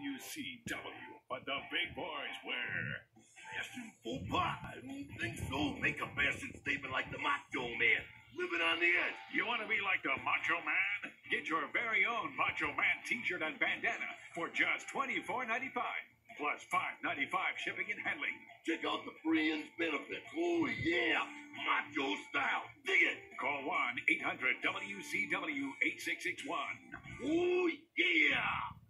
WCW, but the big boys wear. Fashion faux pas? I don't think so. Make a fashion statement like the Macho Man. Living on the edge. You want to be like the Macho Man? Get your very own Macho Man t-shirt and bandana for just $24.95, plus $5.95 shipping and handling. Check out the fringe benefits. Oh, yeah. Macho style. Dig it. Call 1-800-WCW-8661. Oh, yeah.